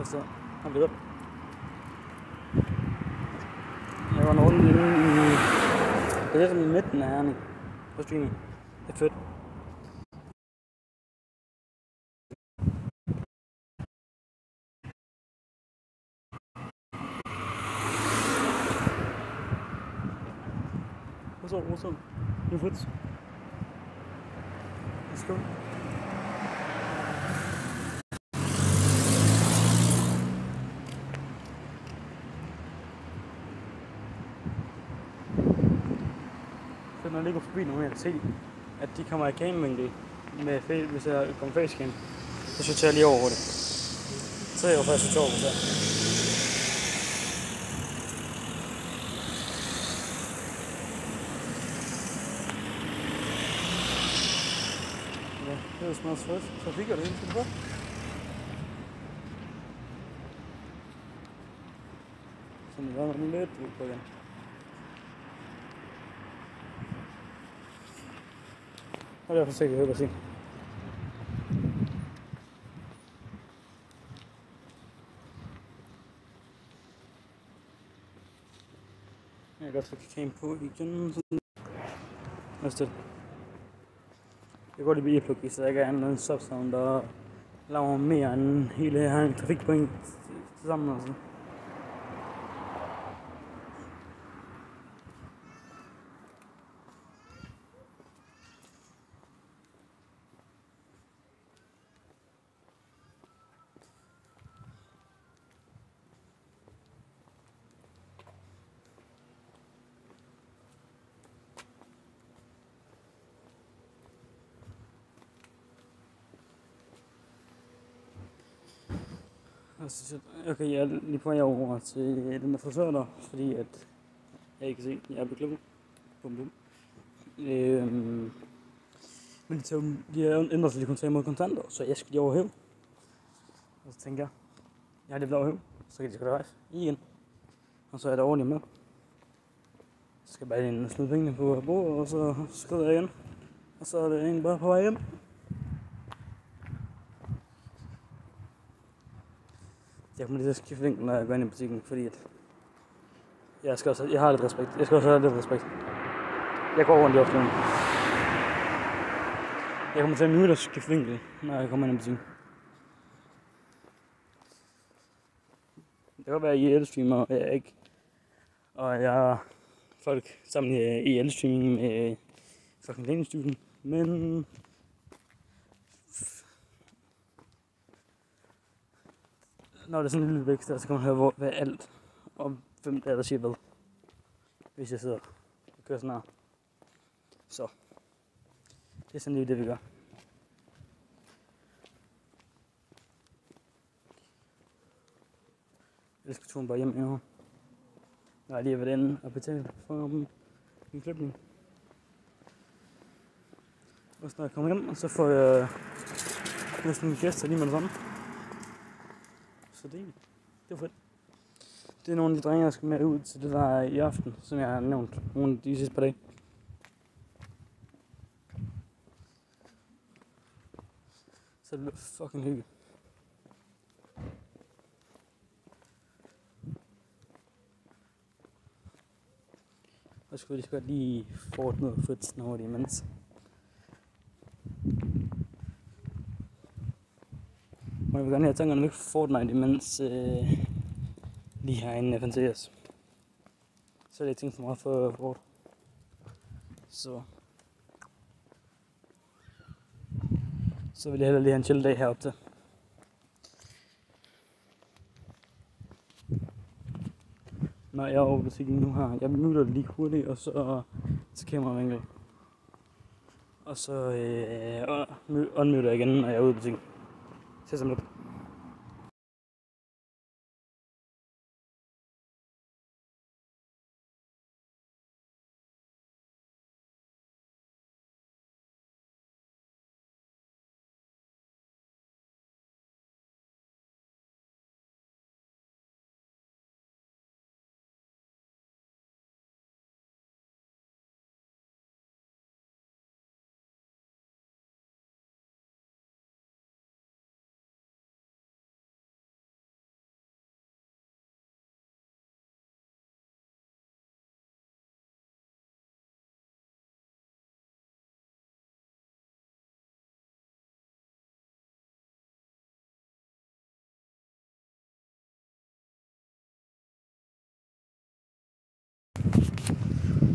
så han videre. Jeg var rundt inde i... Det er sådan i midten af Herning på streaming. Det er fedt. What's up? You foods? Let's go. Så når jeg lige går forbi nu, jeg kan se, at de kommer i camevinkel med hvis jeg kommer facecam, så sorterer jeg lige over det. Så er jeg jo faktisk sorterer over det. Ja, det er smadret fedt. Så fik jeg det hele til det. Sådan det var noget lidt på igen. Og derfor sikkert højt at se. Jeg kan godt få cam på igen. Næste. Jeg kan godt lide e-plug, så jeg kan have en subsound, der laver mere end hele her trafikpoint sammen. Altså. Okay, jeg er lige på vej over til den der frisør der, fordi at jeg ikke kan se, jeg er blevet klippet. Bum bum. Men de har ændret sig, de kunne tage imod kontanter, så jeg skal lige overhæve. Og så tænker jeg har lige blevet overhæve, så kan de sgu da rejse igen. Og så er det ordentligt med. Så skal jeg bare lige smide pengene på bordet, og så skrider jeg igen. Og så er det egentlig bare på vej hjem. Jeg kommer lige til at skifte vinkel, når jeg går ind i butikken, fordi at jeg har lidt respekt. Jeg skal også have lidt respekt. Jeg går rundt i offentligheden. Jeg kommer til at nyde at skifte vinkel, når jeg kommer ind i butikken. Det kan godt være, at I elstreamer, og jeg er ikke. Og jeg har folk sammen i elstreaming med fucking læningsstyrken, men når det er sådan en lille vækst, så kan man høre hvad alt om hvem der siger hvad, hvis jeg sidder og kører sådan her. Så det er sådan lige det, vi gør. Jeg skal turen bare hjem i år. Jeg har lige været inde og betale for en klipning. Og så når jeg kommer hjem, så får jeg næsten mine gæster lige med det samme. Så det er fedt. Det er nogle af de drenge, jeg skal med ud til det der i aften, som jeg har nævnt nogle af de sidste par dage. Så det bliver fucking hygge. Og så skulle jeg godt lige få noget fedt noget imens. Og jeg vil gerne have tankerne væk fra Fortnite imens lige herinde FNCS. Så er det ting for meget for hårdt. Så vil jeg hellere lige have en chill dag heroppe til. Når jeg er over butikken nu her, jeg muter det lige hurtigt, og så til kameravinkel. Og så unmuter jeg igen, når jeg er ude i butikken. Ses om lidt.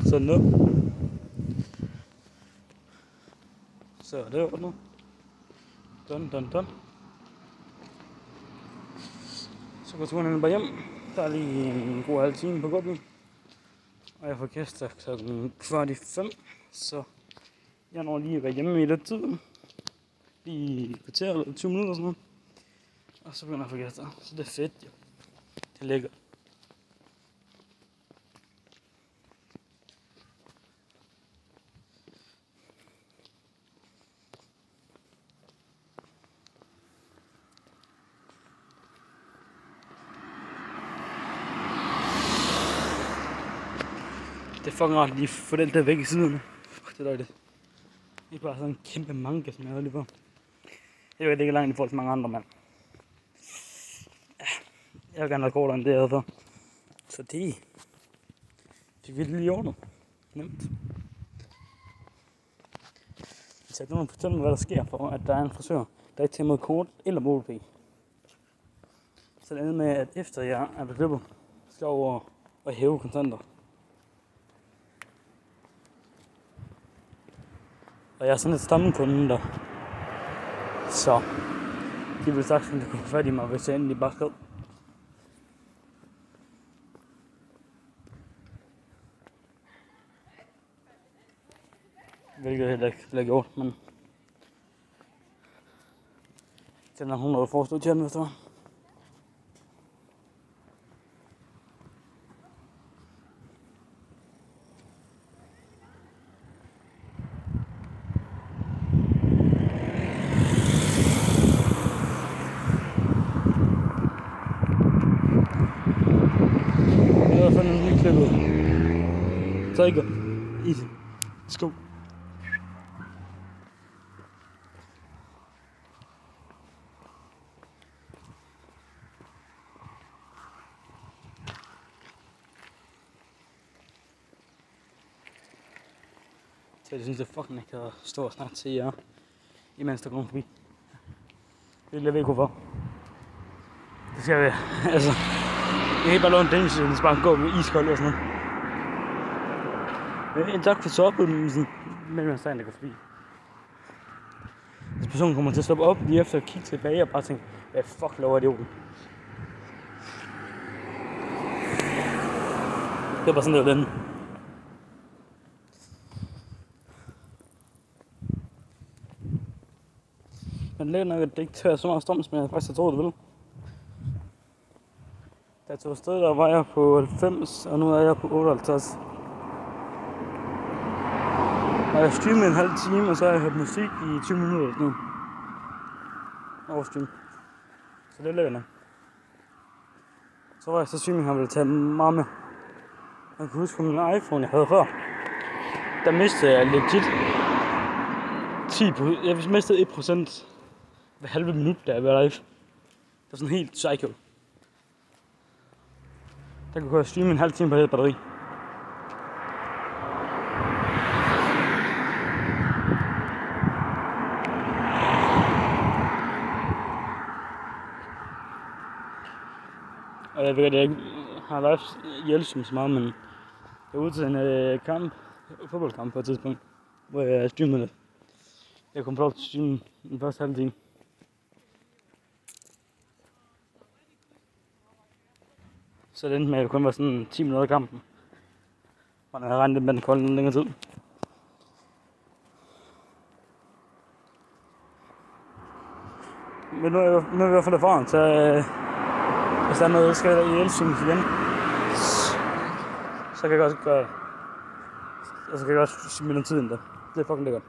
Sådan der. Så er det ordnet. Done. Så går turen bare hjem. Der er lige en god halv time på gulvet. Og jeg får gæster klokken 4:45. Så jeg når lige at være hjemme i lidt tid. Lige et kvarter eller 20 minutter og sådan noget. Og så begynder jeg at få gæster. Så det er fedt, jo. Det er lækkert. Det er fucking rart lige at få den der væk i siden. Fuck, det er dejligt. Ikke bare sådan en kæmpe manga, som jeg havde lige på. Jeg ved, det ikke er langt i forhold til mange andre, mand. Ja, jeg vil gerne have kortere end det, jeg havde før. Så det fik vi lige ordnet. Nemt. Så jeg kan fortælle mig, hvad der sker for, at der er en frisør, der ikke tager mod kort eller MobilePay. Så det ender med, at efter jeg er blevet klippet, skal jeg over og hæve kontanter. Og jeg er sådan et stammekunde der. Så de ville sagt, at de kunne få fat i mig, hvis jeg endelig bare skrev. Hvilket heller ikke bliver gjort, men den er 100 forstået til den, hvis det var. Jeg har fundet en ny klippet. Tiger. Easy. Let's go. Så jeg synes, jeg fucking ikke kan stå og snakke til jer, imens der kommer forbi. Det er jeg ikke hvorfor. Det skal jeg altså. Jeg kan ikke bare låne en dænge, så den skal bare gå med iskold og sådan noget. En tak for soppen, sådan mellem en der går forbi. Hvis personen kommer til at stoppe op lige efter at kigge tilbage og bare tænke, hvad fuck laver idioten? Det var bare sådan, det var den. Men det er nok, at det ikke tør så meget strøm, som jeg faktisk troede, det ville. Da jeg tog afsted, der var jeg på 90, og nu er jeg på 58. Og jeg streamede en halv time, og så har jeg hørt musik i 20 minutter nu. Overstream. Så det er lækkert nok. Så var jeg så streaming, han ville tage meget med. Jeg kan huske på min iPhone, jeg havde før. Der mistede jeg legit 10%. Jeg mistede 1% hver halve minut, da jeg var live. Det var sådan helt psycho. Der kunne jeg streame en halv time på det batteri. Og jeg ved at jeg ikke har live i Elsum så meget, men jeg var ude til en fodboldkamp på et tidspunkt, hvor jeg streamede det. Jeg kom på lov til at streame den første halve time. Så det endte med, at det kun var sådan 10 minutter af kampen. Man havde regnet med den kolde en længere tid. Men nu er vi i hvert fald erfaren, så hvis der er noget, der skal i Elsum igen, så kan jeg godt gøre, altså kan jeg godt smide den tiden der. Det er fucking lækkert.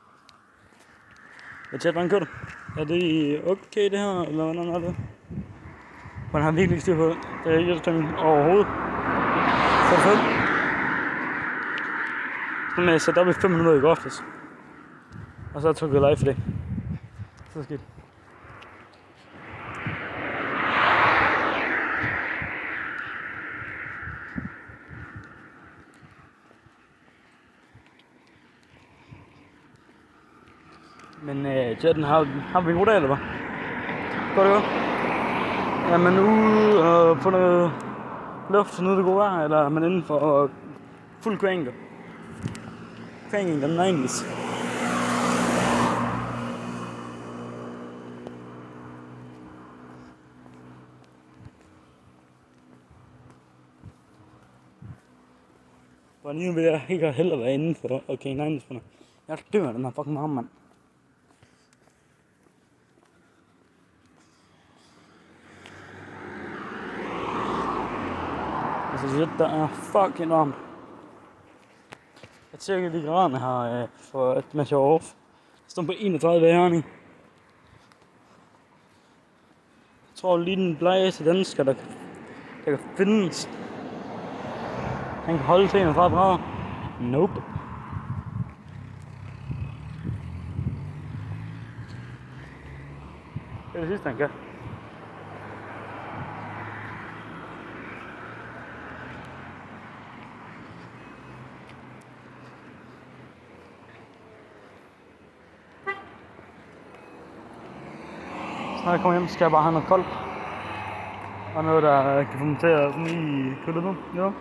Jeg tjekker, hvordan kører du? Er det okay det her, eller hvordan er det? Man har virkelig ikke styr på det. Det er ikke hjælpstemning overhovedet. Så er det fedt. Så jeg satte op i 5 minutter i går aftes. Og så har jeg trykket live for det. Så er det skidt. Men chatten, har vi en god dag, eller hvad? Går det godt? Er man ude og få noget luft for noget det gode vejr, eller er man inden for fuld kvænger? cranking the 90s. Og nu vil jeg ikke hellere være inden for okay 90's. Jeg dør af den her fucking arm, mand. Altså shit, der er fucking varmt. Jeg tjekkede lige graderne her for et match off. Jeg stod på 31 i Herning. Jeg tror lige den blegeste dansker, der kan findes. Han kan holde til 31 grader. Nope. Det er det sidste, han kan. Så når jeg kommer hjem, skal jeg bare have noget koldt. Og noget, der kan få mig til at sådan lige køle lidt. Jo.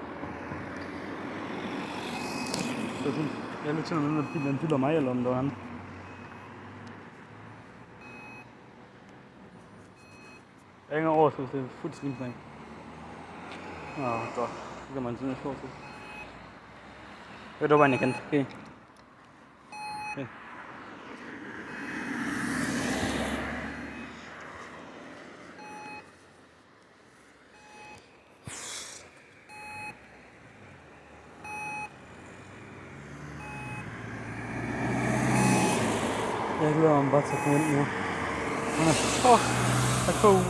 Så sådan, jeg er lidt tvivl om, den fylder mig, eller om det var andet. Jeg er ikke engang overskud, det er fuldstændig snak. Nå, godt. Det kan man sådan lidt til. Det var bare en igen. Okay. Okay. Jeg glæder mig bare til at komme ind nu. Den er så god.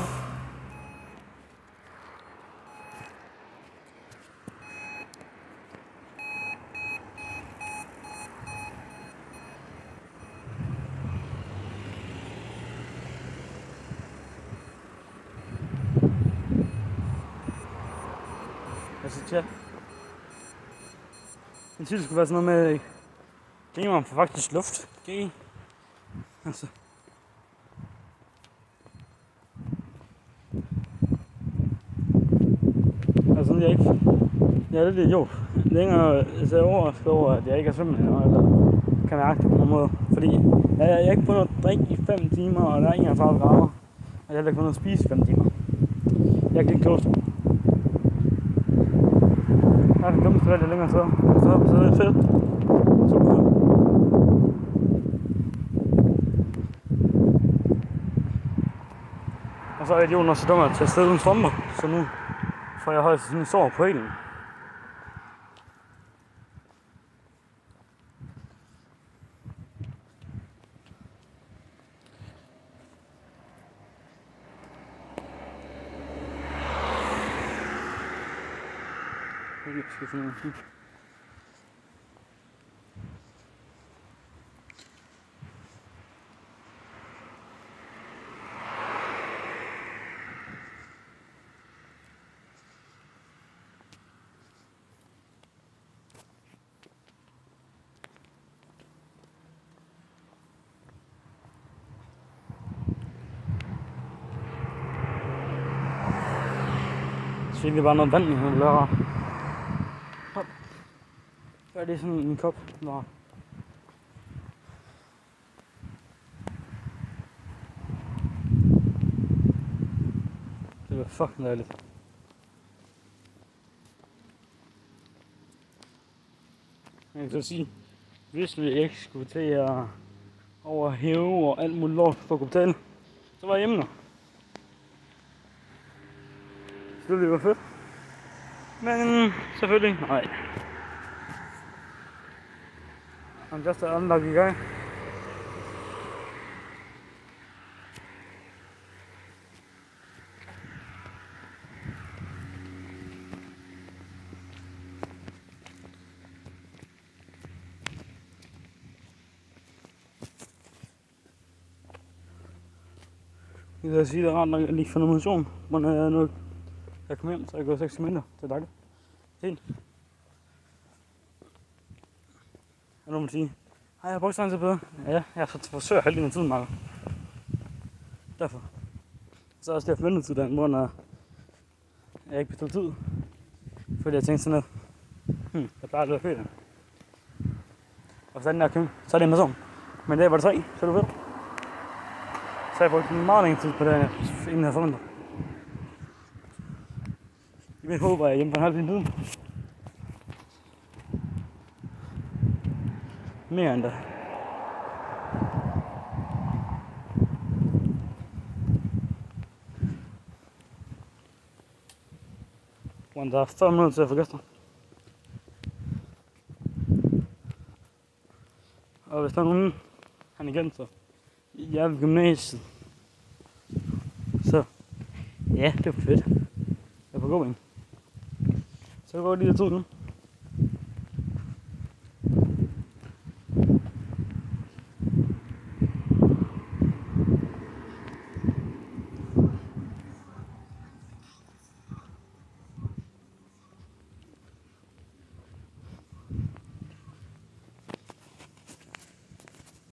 Altså tja. Den titel skulle være sådan noget med gameren får faktisk luft. Okay. Altså. Altså jeg er ikke. Jeg er lidt idiot. Længere så er jeg overrasket over, at jeg ikke er svømmende eller kan mærke det på nogen måde. Fordi jeg har ikke fået noget drik i 5 timer, og der er 31 grader. Og jeg har ikke fået noget at spise i 5 timer. Jeg kan ikke klogt. Jeg har det dummeste valg længere så er det fedt. Super. Og så er idioten også så dum at tage afsted uden strømper, så nu får jeg højst sådan en sår på hælen. Så egentlig bare noget vand, jeg vil lade rart. Gør det sådan en kop. Nå. Det var fucking dejligt. Jeg kan så sige, hvis vi ikke skulle til at overhæve og alt muligt lort for at kunne betale, så var jeg hjemme nu. Det ville være fedt. Men selvfølgelig, nej. I'm just an unlucky guy. Jeg vil sige, det er rart nok at lige få noget motion, men nu jeg kommer hjem, så jeg går 6 minutter. Det er dejligt. Fint. Og nu må man sige, har jeg brugt sådan til bedre? Ja, jeg forsøger halvdelen af tiden, Marker. Derfor. Så er også lidt ventetid der, hvor jeg ikke bestilt tid. Fordi jeg tænkte sådan noget, jeg plejer at løbe fedt. Og så er den der køkken, så er det en person. Men i dag var det 3, så er det fedt. Så jeg brugte meget længere tid på det, inden jeg havde forventet. I mit hoved var jeg hjemme for en halv time siden. Mere end det. Men der er 5 minutter til at få gæster. Og hvis der er nogen, han igen, så jeg er ved gymnasiet. Så ja, det er fedt. Jeg er på god en. Så går det lige lidt tid nu.